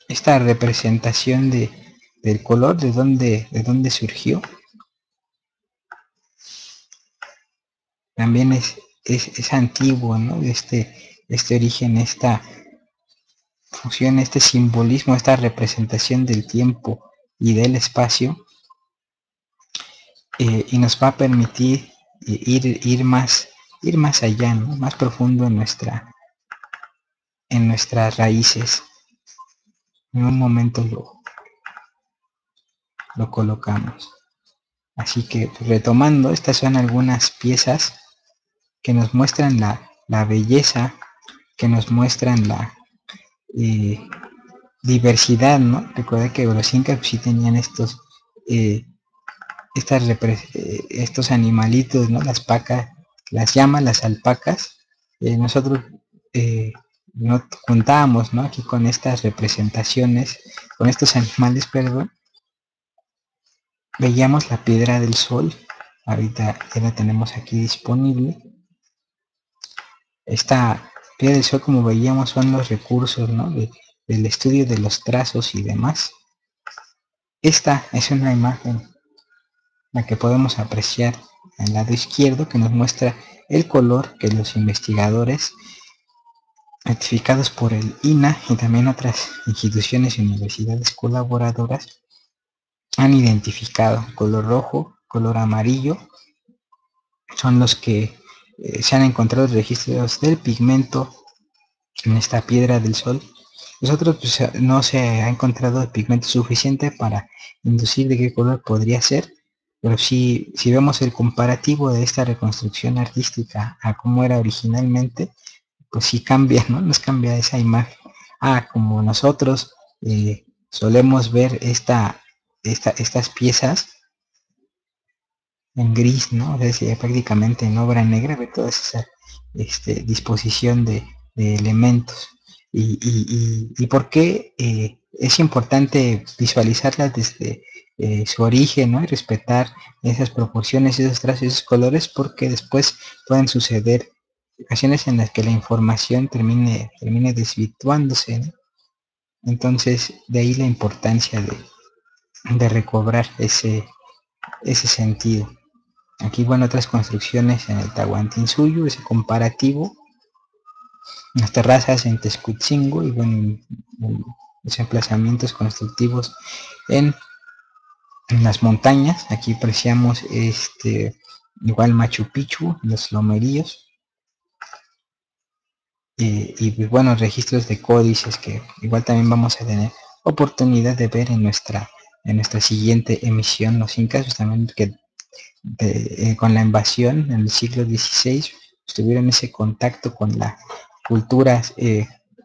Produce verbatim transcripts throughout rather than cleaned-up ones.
esta representación de, del color, de dónde, de dónde surgió, también es, es, es antiguo, ¿no? Este, este origen, esta fusión, este simbolismo, esta representación del tiempo y del espacio, eh, y nos va a permitir eh, ir, ir, más, ir más allá, ¿no? Más profundo en, nuestra, en nuestras raíces. En un momento lo, lo colocamos. Así que pues, retomando, estas son algunas piezas que nos muestran la, la belleza, que nos muestran la eh, diversidad, ¿no? Recuerda que los incas sí tenían estos, eh, estas eh, estos animalitos, ¿no? Las pacas, las llaman las alpacas. Eh, nosotros eh, no contábamos, ¿no? Aquí con estas representaciones, con estos animales, perdón. Veíamos la piedra del sol, ahorita ya la tenemos aquí disponible. Esta piedra del sol, como veíamos, son los recursos, ¿no? de, del estudio de los trazos y demás. Esta es una imagen la que podemos apreciar al lado izquierdo, que nos muestra el color que los investigadores certificados por el I N A y también otras instituciones y universidades colaboradoras han identificado. Color rojo, color amarillo son los que eh, se han encontrado registros del pigmento en esta piedra del sol. Nosotros pues, no se ha encontrado el pigmento suficiente para inducir de qué color podría ser, pero si, si vemos el comparativo de esta reconstrucción artística a cómo era originalmente, pues sí cambia, ¿no? Nos cambia esa imagen. Ah, como nosotros eh, solemos ver esta, esta, estas piezas en gris, ¿no? O sea, prácticamente en obra negra, ve toda esa este, disposición de, de elementos. Y, y, y, y por qué eh, es importante visualizarlas desde eh, su origen, ¿no? Y respetar esas proporciones, esos trazos, esos colores, porque después pueden suceder ocasiones en las que la información termine, termine desvirtuándose, ¿no? Entonces, de ahí la importancia de, de recobrar ese, ese sentido. Aquí, bueno, otras construcciones en el Tahuantinsuyo, ese comparativo, las terrazas en Texcutzingo y, bueno, los emplazamientos constructivos en, en las montañas. Aquí apreciamos este, igual Machu Picchu, los lomeríos, eh, y pues, bueno, registros de códices que igual también vamos a tener oportunidad de ver en nuestra, en nuestra siguiente emisión. Los incas también que de, eh, con la invasión en el siglo dieciséis tuvieron ese contacto con la cultura eh,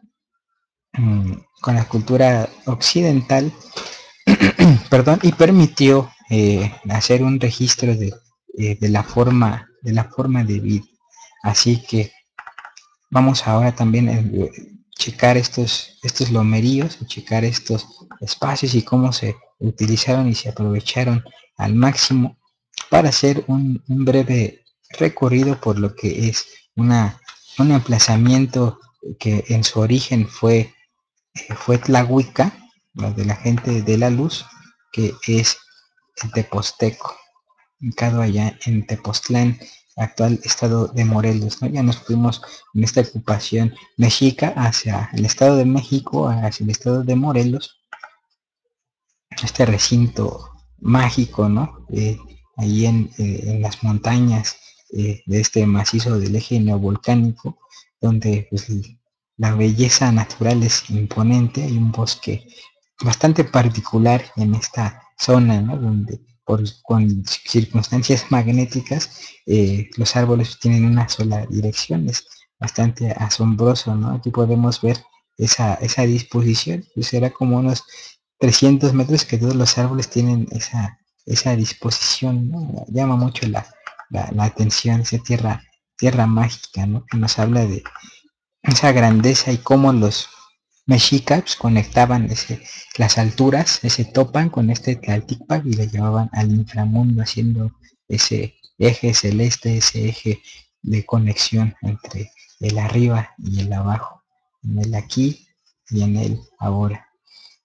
con la cultura occidental perdón, y permitió eh, hacer un registro de, eh, de la forma de la forma de vida. Así que vamos ahora también a eh, checar estos estos lomeríos, checar estos espacios y cómo se utilizaron y se aprovecharon al máximo para hacer un, un breve recorrido por lo que es una, un emplazamiento que en su origen fue, eh, fue Tlahuica, de la gente de la luz, que es el Teposteco, ubicado allá en Tepoztlán, actual estado de Morelos, ¿no? Ya nos fuimos en esta ocupación mexica hacia el estado de México, hacia el estado de Morelos, este recinto mágico, ¿no? Eh, ahí en, eh, en, las montañas eh, de este macizo del eje neovolcánico, donde pues, la belleza natural es imponente. Hay un bosque bastante particular en esta zona, ¿no? Donde por, con circunstancias magnéticas eh, los árboles tienen una sola dirección. Es bastante asombroso, ¿no? Aquí podemos ver esa, esa disposición, pues era como unos trescientos metros que todos los árboles tienen esa, esa disposición, ¿no? Llama mucho la, la, la atención, esa tierra, tierra mágica, ¿no? Que nos habla de esa grandeza y cómo los mexicas conectaban ese, las alturas, ese topan con este Tlalticpac y le llevaban al inframundo haciendo ese eje celeste, ese eje de conexión entre el arriba y el abajo, en el aquí y en el ahora.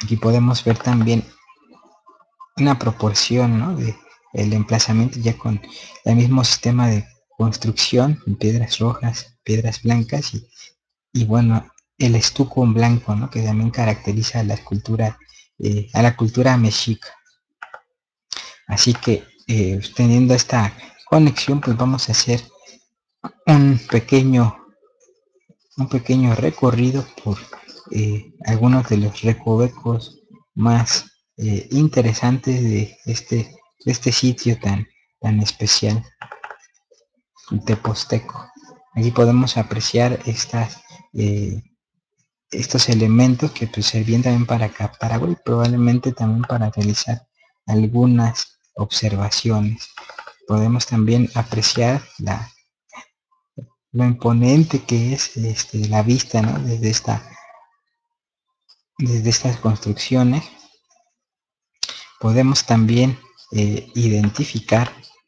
Aquí podemos ver también una proporción, ¿no?, de el emplazamiento ya con el mismo sistema de construcción, piedras rojas, piedras blancas y, y bueno, el estuco en blanco, ¿no?, que también caracteriza a la cultura, eh, a la cultura mexica. Así que eh, teniendo esta conexión, pues vamos a hacer un pequeño un pequeño recorrido por eh, algunos de los recovecos más eh, interesantes de este, de este sitio tan, tan especial, Teposteco. Allí podemos apreciar estas, eh, estos elementos que pues, servían también para captar agua y probablemente también para realizar algunas observaciones. Podemos también apreciar la, lo imponente que es este, la vista, ¿no?, desde esta desde estas construcciones. Podemos también eh, identificar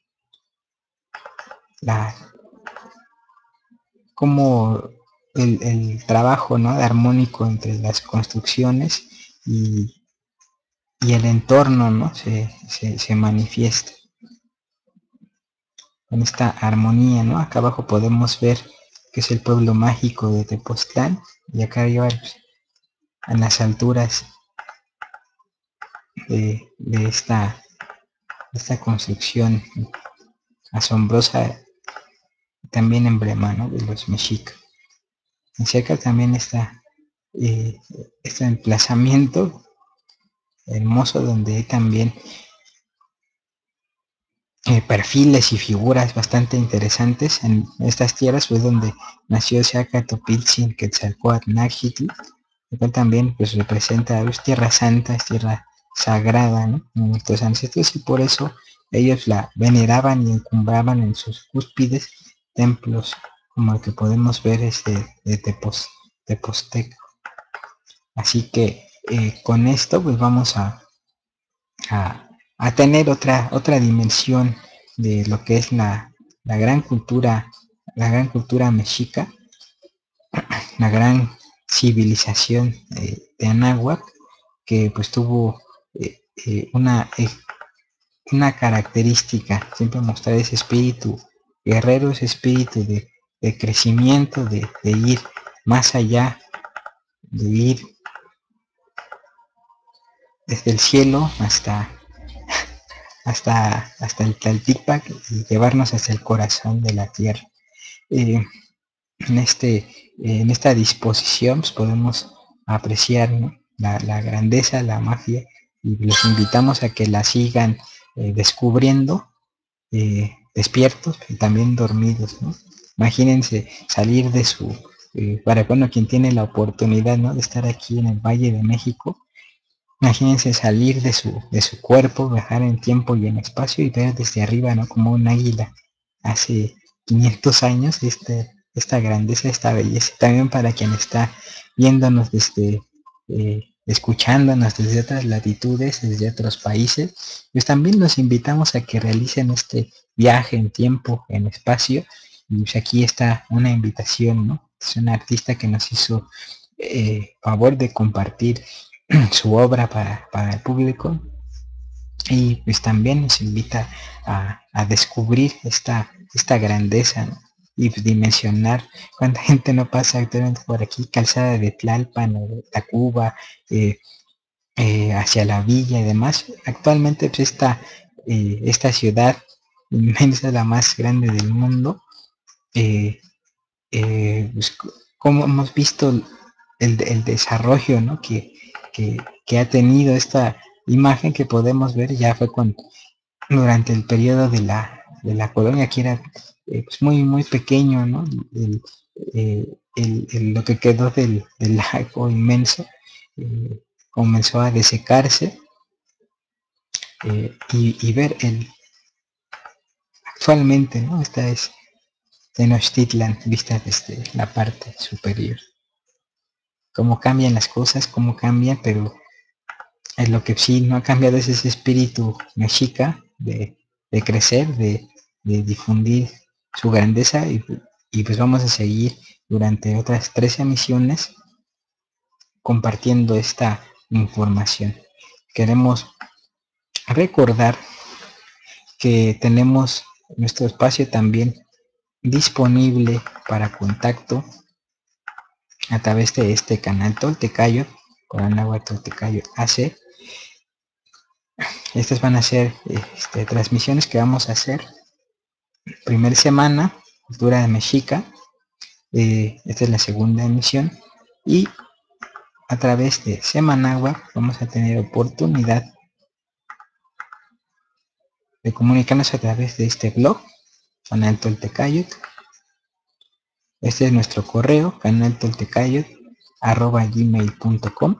la como el, el trabajo, ¿no?, armónico entre las construcciones y, y el entorno, ¿no?, se, se, se manifiesta en esta armonía, ¿no? Acá abajo podemos ver que es el pueblo mágico de Tepoztlán, y acá arriba pues, en las alturas de, de esta, esta construcción asombrosa, también emblema, ¿no?, de los mexicas. Y cerca también está eh, este emplazamiento hermoso donde hay también eh, perfiles y figuras bastante interesantes. En estas tierras fue donde nació Zacatopiltzin Quetzalcóatl Nájitl, el cual también pues representa, es tierra santa, es tierra sagrada, ¿no?, nuestros ancestros, y por eso ellos la veneraban y encumbraban en sus cúspides templos como el que podemos ver este de Tepos, Teposteco. Así que eh, con esto pues vamos a, a, a, tener otra, otra dimensión de lo que es la, la gran cultura, la gran cultura mexica, la gran civilización eh, de Anáhuac, que pues tuvo eh, eh, una, eh, una característica, siempre mostrar ese espíritu guerrero, ese espíritu de, de crecimiento, de, de ir más allá, de ir desde el cielo hasta hasta, hasta el Tlaltipac y llevarnos hacia el corazón de la tierra. Eh, en, este, eh, en esta disposición pues, podemos apreciar, ¿no?, la, la grandeza, la magia, y los invitamos a que la sigan eh, descubriendo, eh, despiertos y también dormidos, ¿no? Imagínense salir de su, eh, para bueno, quien tiene la oportunidad, ¿no?, de estar aquí en el Valle de México. Imagínense salir de su, de su cuerpo, viajar en tiempo y en espacio y ver desde arriba, ¿no?, como un águila hace quinientos años, este, esta grandeza, esta belleza. También para quien está viéndonos desde, eh, escuchándonos desde otras latitudes, desde otros países, pues también los invitamos a que realicen este viaje en tiempo, en espacio. Y pues aquí está una invitación, ¿no? Es una artista que nos hizo eh, favor de compartir su obra para, para el público, y pues también nos invita a, a descubrir esta, esta grandeza, ¿no?, y pues, dimensionar cuánta gente no pasa actualmente por aquí, calzada de Tlalpan o de Tacuba, eh, eh, hacia la villa y demás. Actualmente pues esta, eh, esta ciudad inmensa, la más grande del mundo, eh, eh, pues, como hemos visto el, el desarrollo, ¿no?, que, que, que ha tenido esta imagen que podemos ver, ya fue con durante el periodo de la de la colonia, que era eh, pues muy muy pequeño, ¿no?, el, eh, el, el, lo que quedó del, del lago inmenso eh, comenzó a desecarse, eh, y, y ver el actualmente, ¿no?, esta es Tenochtitlan vista desde la parte superior. Cómo cambian las cosas, cómo cambian, pero en lo que sí no ha cambiado es ese espíritu mexica de, de crecer, de, de difundir su grandeza, y, y pues vamos a seguir durante otras trece emisiones compartiendo esta información. Queremos recordar que tenemos nuestro espacio también disponible para contacto a través de este canal Toltecayo, con Anáhuac Toltecayo A C. Estas van a ser este, transmisiones que vamos a hacer. Primera semana, cultura de Mexica. Eh, esta es la segunda emisión. Y a través de Semanagua vamos a tener oportunidad de comunicarnos a través de este blog, Canal Toltecayot. Este es nuestro correo, canaltoltecayot arroba gmail punto com.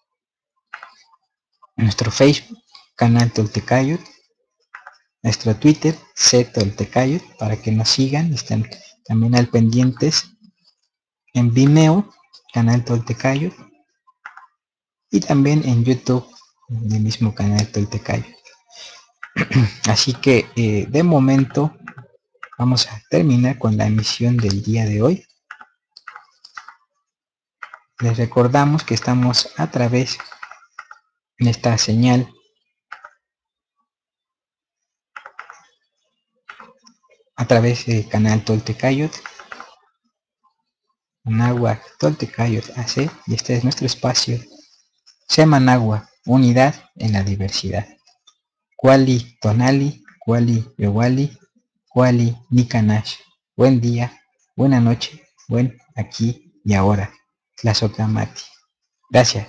Nuestro Facebook, Canal Toltecayot. Nuestro Twitter, C Toltecayot, para que nos sigan, estén también al pendientes. En Vimeo, Canal Toltecayot. Y también en YouTube, en el mismo Canal Toltecayot. Así que eh, de momento vamos a terminar con la emisión del día de hoy. Les recordamos que estamos a través de esta señal a través del canal Toltecayot, Anáhuac Toltecayot A C, y este es nuestro espacio Semanagua, unidad en la diversidad. Kuali Tonali, Kuali Yowali, Kuali Nikanash. Buen día, buena noche, buen aquí y ahora. Tlazocamati. Gracias.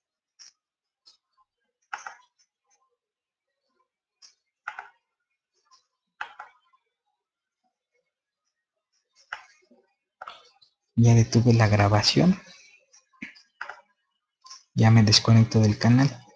Ya detuve la grabación. Ya me desconecto del canal.